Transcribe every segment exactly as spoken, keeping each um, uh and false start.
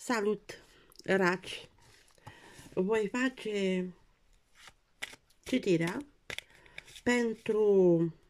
Salut, raci! Voi face citirea pentru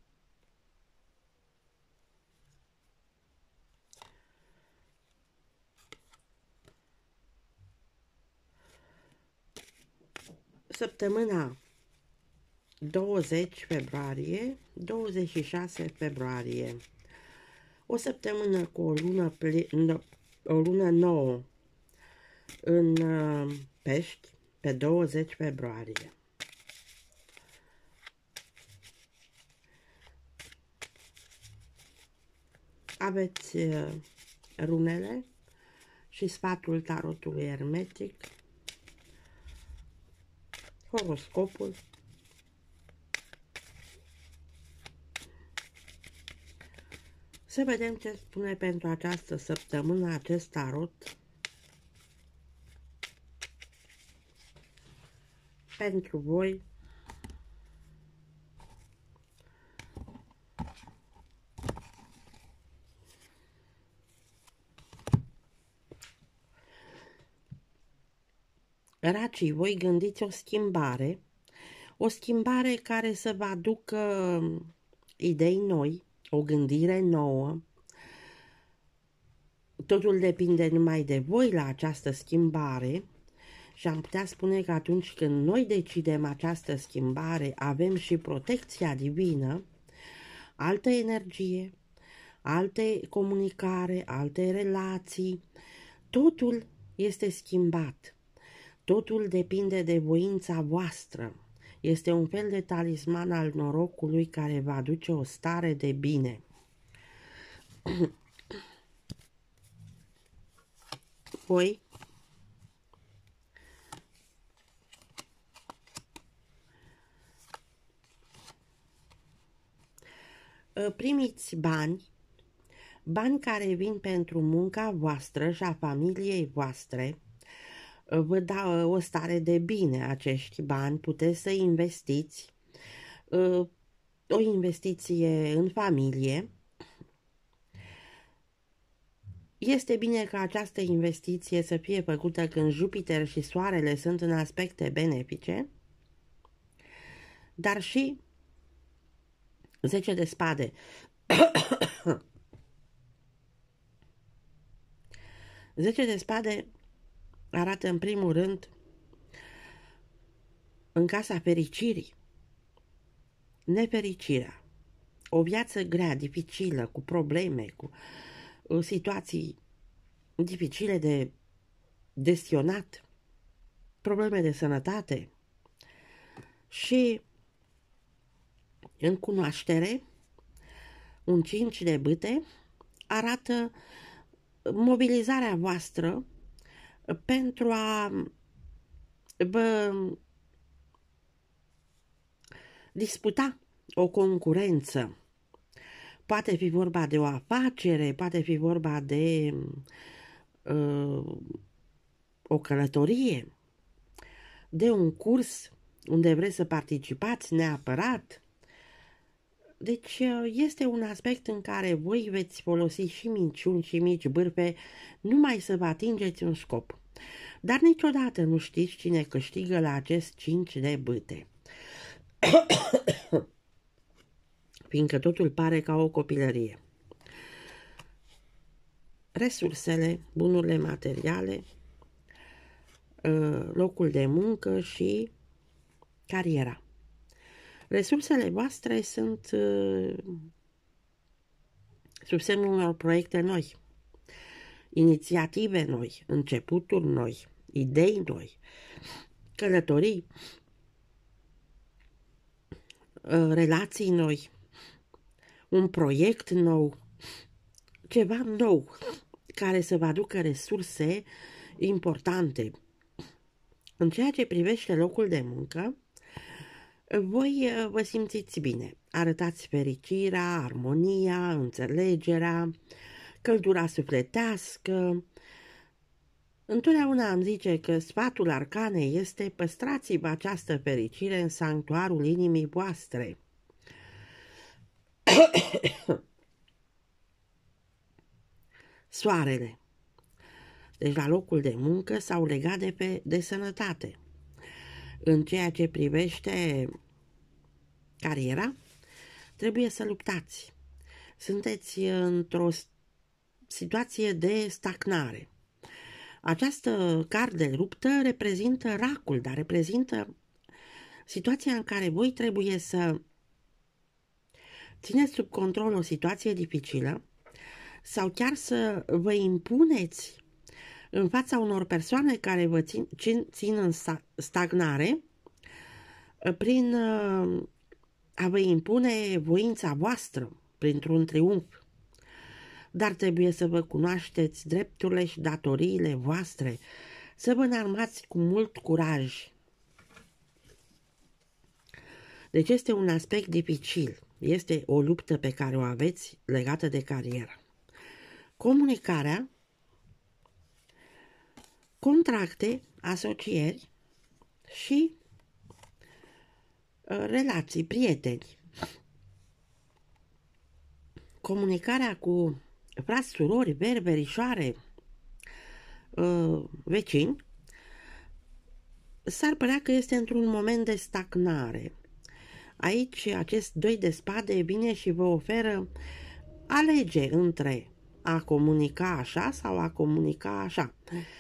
săptămâna douăzeci februarie - douăzeci și șase februarie. O săptămână cu o lună, plină, o lună nouă în uh, Pești pe douăzeci februarie. Aveți uh, runele și sfatul tarotului hermetic, horoscopul, să vedem ce spune pentru această săptămână acest tarot pentru voi. Racii, voi gândiți o schimbare, o schimbare care să vă aducă idei noi, o gândire nouă. Totul depinde numai de voi la această schimbare și am putea spune că atunci când noi decidem această schimbare, avem și protecția divină, altă energie, alte comunicare, alte relații, totul este schimbat. Totul depinde de voința voastră. Este un fel de talisman al norocului care va aduce o stare de bine. Voi primiți bani, bani care vin pentru munca voastră și a familiei voastre. Vă dau o stare de bine acești bani, puteți să investiți o investiție în familie. Este bine ca această investiție să fie făcută când Jupiter și Soarele sunt în aspecte benefice, dar și zece de spade. zece de spade arată în primul rând în casa fericirii, nefericirea, o viață grea, dificilă, cu probleme, cu situații dificile de gestionat, probleme de sănătate și în cunoaștere, un cinci de bâte arată mobilizarea voastră pentru a vă disputa o concurență. Poate fi vorba de o afacere, poate fi vorba de uh, o călătorie, de un curs unde vreți să participați neapărat. Deci este un aspect în care voi veți folosi și minciuni și mici bârfe numai să vă atingeți un scop. Dar niciodată nu știți cine câștigă la acest cinci de bâte. Fiindcă totul pare ca o copilărie. Resursele, bunurile materiale, locul de muncă și cariera. Resursele voastre sunt sub semnul unor proiecte noi, inițiative noi, începuturi noi, idei noi, călătorii, relații noi, un proiect nou, ceva nou care să vă aducă resurse importante. În ceea ce privește locul de muncă, voi vă simțiți bine, arătați fericirea, armonia, înțelegerea, căldura sufletească. Întotdeauna îmi zice că sfatul arcanei este: păstrați-vă această fericire în sanctuarul inimii voastre. Soarele. deci la locul de muncă sau legat de, pe, de sănătate. În ceea ce privește cariera, trebuie să luptați. Sunteți într-o situație de stagnare. Această card de luptă reprezintă racul, dar reprezintă situația în care voi trebuie să țineți sub control o situație dificilă sau chiar să vă impuneți în fața unor persoane care vă țin, țin în stagnare prin a vă impune voința voastră, printr-un triumf. Dar trebuie să vă cunoașteți drepturile și datoriile voastre, să vă înarmați cu mult curaj. Deci este un aspect dificil, este o luptă pe care o aveți legată de carieră. Comunicarea, contracte, asocieri și uh, relații, prieteni. Comunicarea cu frați, surori, veri, verișoare, uh, vecini, s-ar părea că este într-un moment de stagnare. Aici acest doi de spade vine și vă oferă alege între a comunica așa sau a comunica așa.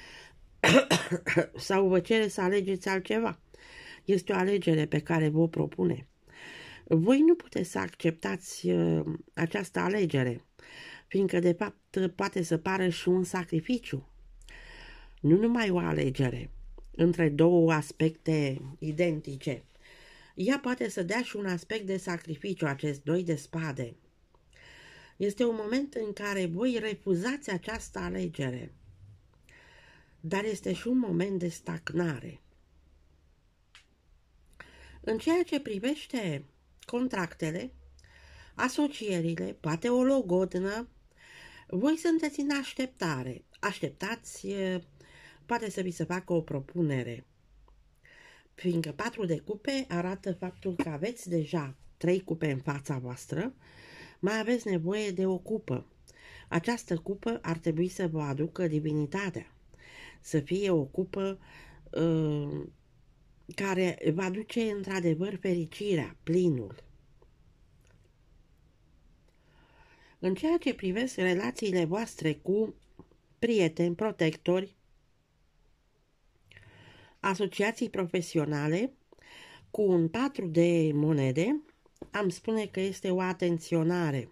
Sau vă cere să alegeți altceva. Este o alegere pe care vă propune. Voi nu puteți să acceptați uh, această alegere, fiindcă de fapt poate să pară și un sacrificiu. Nu numai o alegere între două aspecte identice. Ea poate să dea și un aspect de sacrificiu, acest doi de spade. Este un moment în care voi refuzați această alegere, dar este și un moment de stagnare. În ceea ce privește contractele, asocierile, poate o logodnă, voi sunteți în așteptare. Așteptați, poate să vi se facă o propunere. Fiindcă patru de cupe arată faptul că aveți deja trei cupe în fața voastră, mai aveți nevoie de o cupă. Această cupă ar trebui să vă aducă divinitatea, să fie o cupă uh, care va aduce într-adevăr fericirea, plinul. În ceea ce privesc relațiile voastre cu prieteni, protectori, asociații profesionale, cu un patru de monede, am spune că este o atenționare.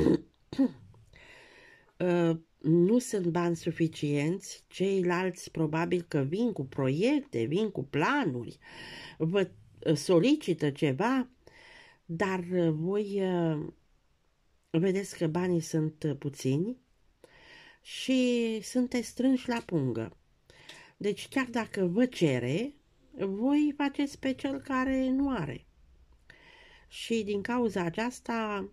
Nu sunt bani suficienți, ceilalți probabil că vin cu proiecte, vin cu planuri, vă solicită ceva, dar voi vedeți că banii sunt puțini și sunteți strânși la pungă. Deci chiar dacă vă cere, voi faceți pe cel care nu are. Și din cauza aceasta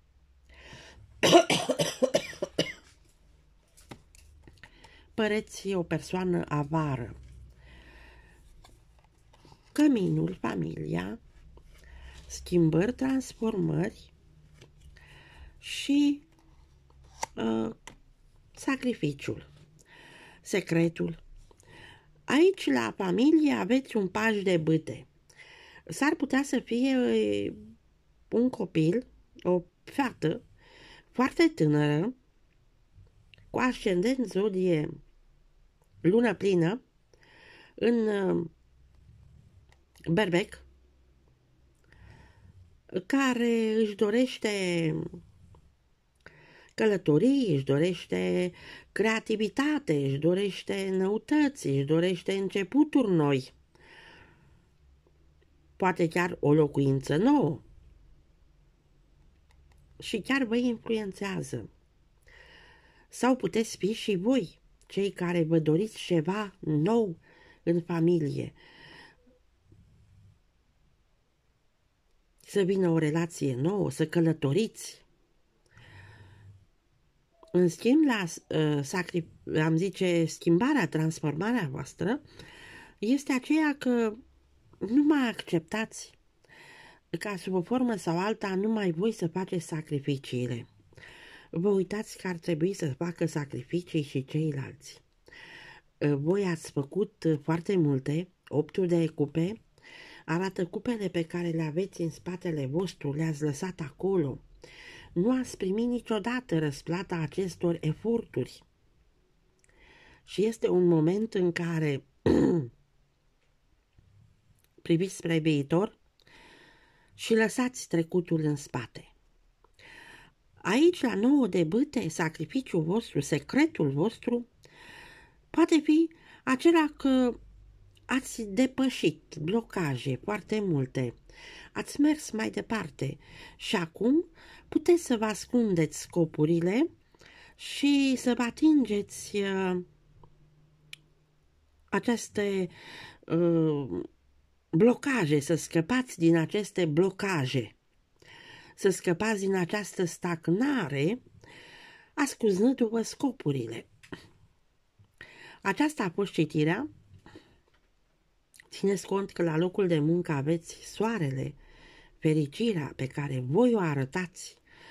păreți o persoană avară. Căminul, familia, schimbări, transformări și uh, sacrificiul, secretul. Aici, la familie, aveți un paj de bâte. S-ar putea să fie un copil, o fată foarte tânără, cu ascendent zodie lună plină, în berbec, care își dorește călătorii, își dorește creativitate, își dorește noutăți, își dorește începuturi noi. Poate chiar o locuință nouă. Și chiar vă influențează. Sau puteți fi și voi, cei care vă doriți ceva nou în familie. Să vină o relație nouă, să călătoriți. În schimb, la, uh, am zice, schimbarea, transformarea voastră este aceea că nu mai acceptați ca sub o formă sau alta numai voi să faceți sacrificiile. Vă uitați că ar trebui să facă sacrificii și ceilalți. Voi ați făcut foarte multe, optul de cupe, arată cupele pe care le aveți în spatele vostru, le-ați lăsat acolo. Nu ați primit niciodată răsplata acestor eforturi. Și este un moment în care priviți spre viitor și lăsați trecutul în spate. Aici, la nouă de bâte, sacrificiul vostru, secretul vostru, poate fi acela că ați depășit blocaje foarte multe, ați mers mai departe și acum puteți să vă ascundeți scopurile și să vă atingeți uh, aceste uh, blocaje, să scăpați din aceste blocaje, să scăpați din această stagnare, ascunzându-vă scopurile. Aceasta a fost citirea. Țineți cont că la locul de muncă aveți soarele, fericirea pe care voi o arătați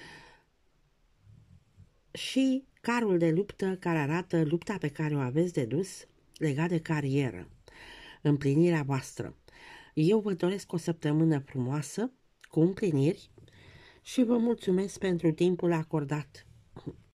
și carul de luptă care arată lupta pe care o aveți de dus legat de carieră, împlinirea voastră. Eu vă doresc o săptămână frumoasă, cu împliniri și vă mulțumesc pentru timpul acordat.